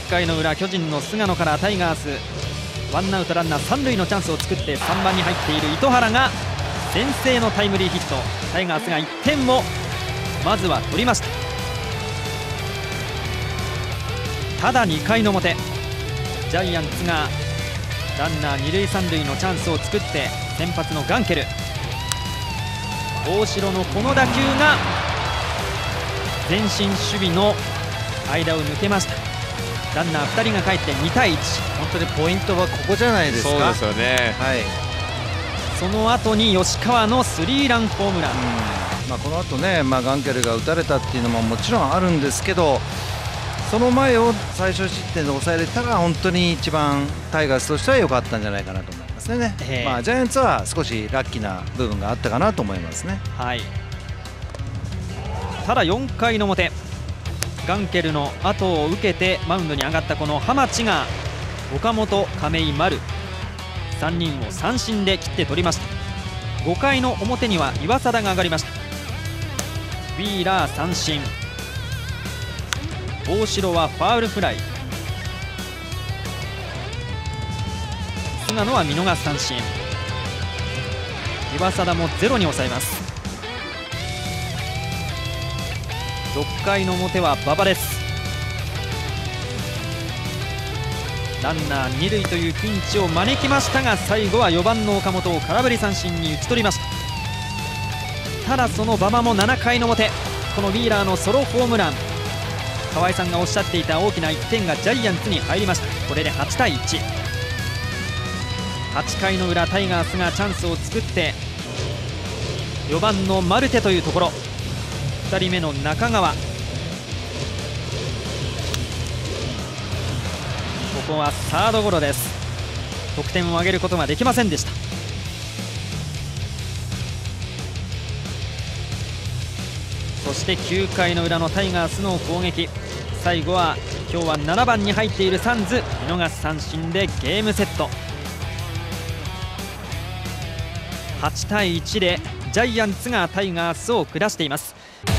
回の裏、巨人の菅野からタイガースワンアウトランナー三塁のチャンスを作って、3番に入っている糸原が先制のタイムリーヒット。タイガースが1点をまずは取りました。ただ2回の表、ジャイアンツがランナー二塁三塁のチャンスを作って、先発のガンケル、大城のこの打球が前進守備の間を抜けました。ランナー2人がかえって2対1。 本当にポイントはここじゃないですか。 そうですよね。 はい。 その後に吉川のスリーランホームラン。 この後ね、ガンケルが打たれたっていうのももちろんあるんですけど、その前を最小失点で抑えれたら本当に一番タイガースとしては良かったんじゃないかなと思いますね。ジャイアンツは少しラッキーな部分があったかなと思いますね。 はい。ただ4回の表、ガンケルの後を受けてマウンドに上がったこの浜地が岡本、亀井、丸3人を三振で切って取りました。5回の表には岩貞が上がりました。ウィーラー三振、大城はファウルフライ、菅野は見逃し三振、岩貞もゼロに抑えます。6回の表は馬場です。ランナー2塁というピンチを招きましたが、最後は4番の岡本を空振り三振に打ち取りました。ただその馬場も7回の表、このウィーラーのソロホームラン、河合さんがおっしゃっていた大きな1点がジャイアンツに入りました。これで8対1。8回の裏、タイガースがチャンスを作って4番のマルテというところ、2人目の中川、ここはサードゴロです。得点を挙げることができませんでした。そして9回の裏のタイガースの攻撃、最後は今日は7番に入っているサンズ、見逃し三振でゲームセット。8対1でジャイアンツがタイガースを下しています。